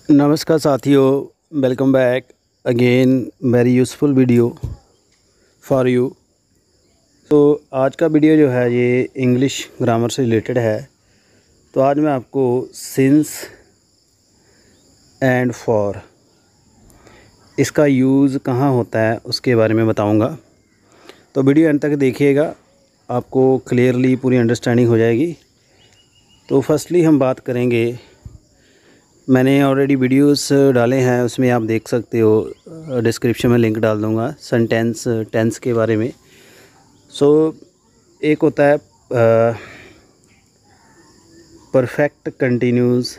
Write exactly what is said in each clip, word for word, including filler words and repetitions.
नमस्कार साथियों, welcome back again very useful video for you. तो आज का वीडियो जो है ये इंग्लिश ग्रामर से रिलेटेड है। तो आज मैं आपको सिंस एंड फॉर इसका यूज़ कहाँ होता है उसके बारे में बताऊंगा। तो वीडियो एंड तक देखिएगा, आपको क्लियरली पूरी अंडरस्टैंडिंग हो जाएगी। तो फर्स्टली हम बात करेंगे, मैंने ऑलरेडी वीडियोस डाले हैं, उसमें आप देख सकते हो, डिस्क्रिप्शन में लिंक डाल दूंगा सेंटेंस टेंस के बारे में। सो so, एक होता है परफेक्ट कंटिन्यूस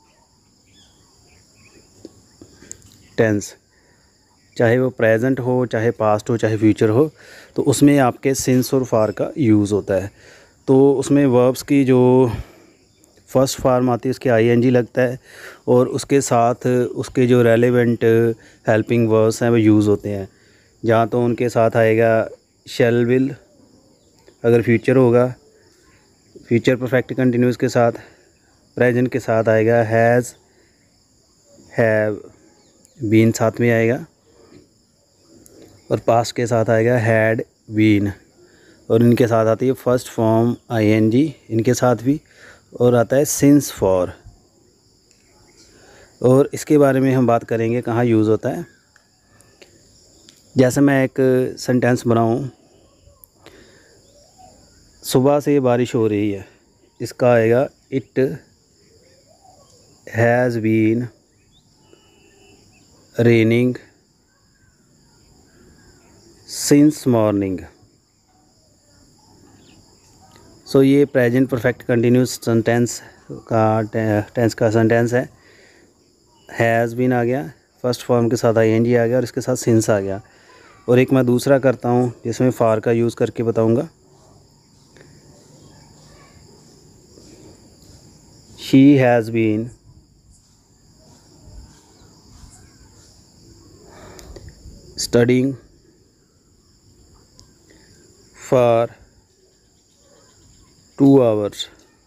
टेंस, चाहे वो प्रेजेंट हो, चाहे पास्ट हो, चाहे फ्यूचर हो, तो उसमें आपके सिंस और फार का यूज़ होता है। तो उसमें वर्ब्स की जो फर्स्ट फॉर्म आती है उसके आईएनजी लगता है और उसके साथ उसके जो रेलेवेंट हेल्पिंग वर्ब्स हैं वो यूज़ होते हैं। जहाँ तो उनके साथ आएगा शैल विल, अगर फ्यूचर होगा फ्यूचर परफेक्ट कंटिन्यूस के साथ, प्रेजेंट के साथ आएगा हैज़, हैव, बीन साथ में आएगा, और पास्ट के साथ आएगा हैड, बीन, और इनके साथ आती है फर्स्ट फॉर्म आईएनजी इनके साथ भी, और आता है सिंस फॉर। और इसके बारे में हम बात करेंगे कहाँ यूज़ होता है। जैसे मैं एक सेंटेंस बनाऊँ, सुबह से बारिश हो रही है, इसका आएगा it has been raining since morning. So so, ये प्रेजेंट परफेक्ट कंटिन्यूस सेंटेंस का टेंस का सेंटेंस है। हैज़ बीन आ गया, फर्स्ट फॉर्म के साथ आईएनजी आ गया और इसके साथ सिंस आ गया। और एक मैं दूसरा करता हूँ जिसमें फार का यूज़ करके बताऊँगा। She has been studying for two hours.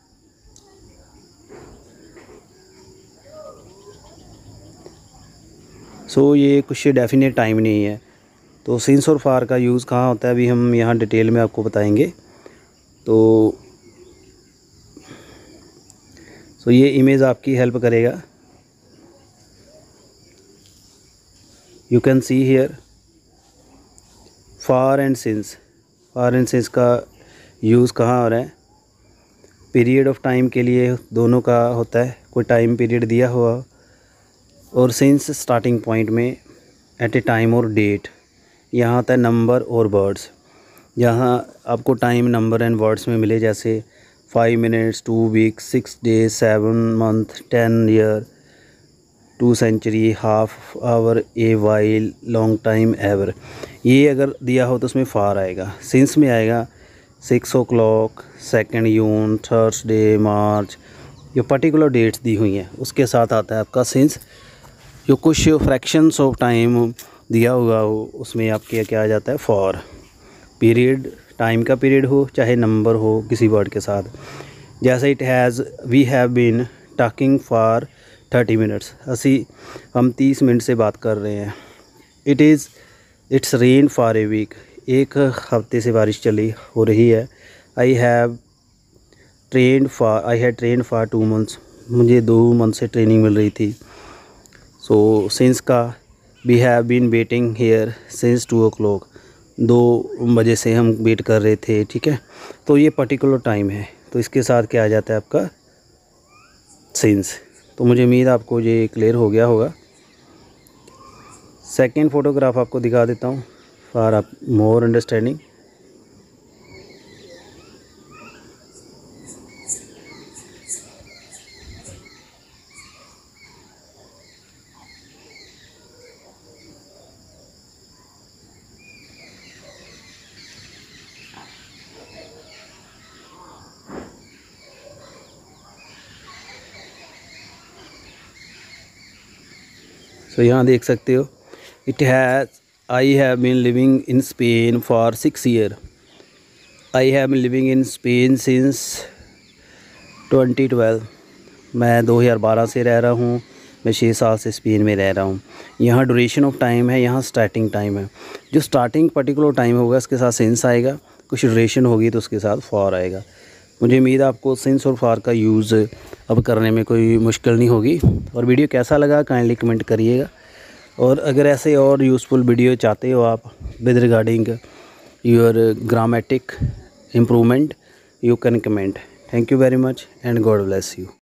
So ये कुछ डेफिनेट टाइम नहीं है। तो सिंस और फार का यूज़ कहाँ होता है अभी हम यहाँ डिटेल में आपको बताएंगे। तो सो ये इमेज आपकी हेल्प करेगा। You can see here for and since. For and since का यूज़ कहाँ हो रहा है, पीरियड ऑफ टाइम के लिए दोनों का होता है, कोई टाइम पीरियड दिया हुआ, और सिंस स्टार्टिंग पॉइंट में एट ए टाइम और डेट, यहाँ आता है नंबर और वर्ड्स। यहाँ आपको टाइम नंबर एंड वर्ड्स में मिले, जैसे five minutes, two weeks, six days, seven month, ten year, two century, half hour, a while, long time, ever. ये अगर दिया हो तो उसमें फार आएगा। सिंस में आएगा six o'clock, second June, Thursday, March, ये पर्टिकुलर डेट्स दी हुई हैं, उसके साथ आता है आपका सिंस। जो कुछ फ्रैक्शंस ऑफ टाइम दिया हुआ हो उसमें आपके क्या आ जाता है फॉर। पीरियड, टाइम का पीरियड हो चाहे नंबर हो किसी वर्ड के साथ, जैसे it has we have been talking for thirty minutes, असी हम तीस मिनट से बात कर रहे हैं। It is it's rain for a week, एक हफ्ते से बारिश चली हो रही है। I have trained for I had trained for two months, मुझे दो मंथ से ट्रेनिंग मिल रही थी। सो सिंस का we have been waiting here since two o'clock, दो बजे से हम वेट कर रहे थे। ठीक है, तो ये पर्टिकुलर टाइम है, तो इसके साथ क्या आ जाता है आपका सिंस। तो मुझे उम्मीद आपको ये क्लियर हो गया होगा। सेकंड फ़ोटोग्राफ आपको दिखा देता हूँ फॉर आप मोर अंडरस्टैंडिंग। तो यहाँ देख सकते हो, it has I have been living in Spain for six year. I have been living in Spain since twenty twelve. मैं दो हज़ार बारह से रह रहा हूँ मैं छः साल से स्पेन में रह रहा हूँ। यहाँ ड्यूरेशन ऑफ टाइम है, यहाँ स्टार्टिंग टाइम है। जो स्टार्टिंग पर्टिकुलर टाइम होगा उसके साथ सिंस आएगा, कुछ ड्यूरेशन होगी तो उसके साथ फॉर आएगा। मुझे उम्मीद है आपको सिंस और फॉर का यूज़ अब करने में कोई मुश्किल नहीं होगी। और वीडियो कैसा लगा काइंडली कमेंट करिएगा। और अगर ऐसे और यूज़फुल वीडियो चाहते हो आप with regarding your grammatic improvement, you can comment. Thank you very much and God bless you.